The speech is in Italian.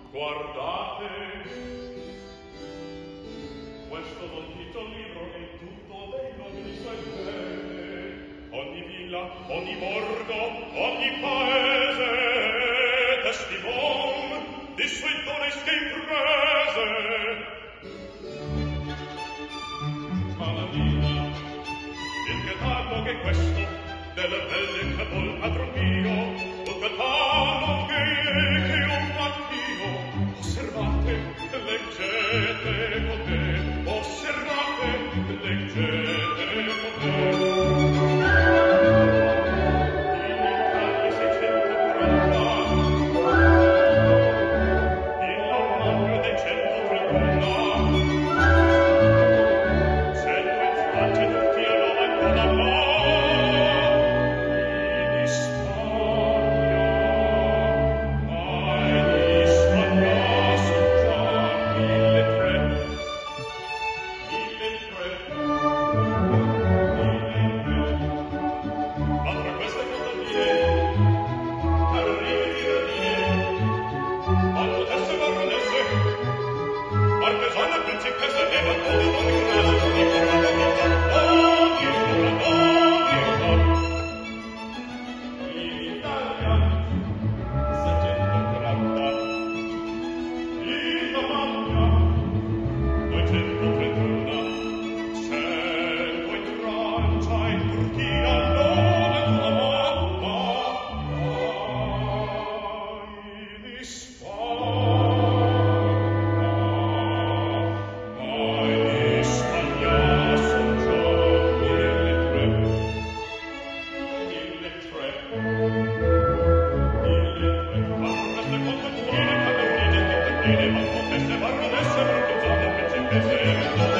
Guardate, questo bontito libro è tutto dei nobili saggene. Ogni villa, ogni borgo, ogni paese testimon di sue doneste imprese. Maladina, il catalogo è questo delle belle che vuol padron mio, un catalogo che un mattino. Osservate, leggete con me, osservate, leggete con me. In Italia 630, in Normandia del 131, 100 in Francia, tutti a Roma e con la in Spagna, in Spagna son già 1300. Ma tra queste compagnie, carrine tiranie, baronesse, baronesse, artesane, principesse e battone ogni grado, ogni grado, ogni grado, ogni grado. In Italia 630, in Romagna 231, 100 in Francia, in Turchia 90, in Spagna son già 1300. 1300. Ma queste contadine, padronine, contadine, ma contesse, baronesse, cortesane, principesse,